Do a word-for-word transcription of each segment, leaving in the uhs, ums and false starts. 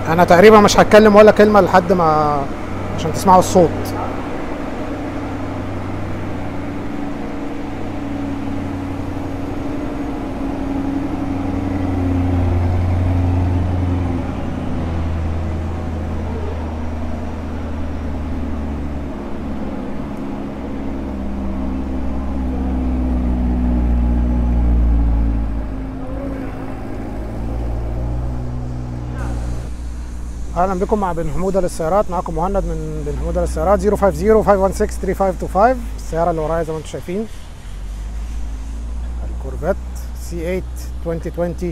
انا تقريبا مش هتكلم ولا كلمه لحد ما عشان تسمعوا الصوت. اهلا بكم مع بن حموده للسيارات. معاكم مهند من بن حموده للسيارات. صفر خمسة صفر خمسة واحد ستة ثلاثة خمسة اتنين خمسة. السياره اللي ورايا زي ما انتم شايفين الكورفيت سي ثمانية ألفين وعشرين.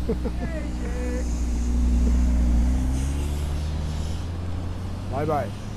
باي باي.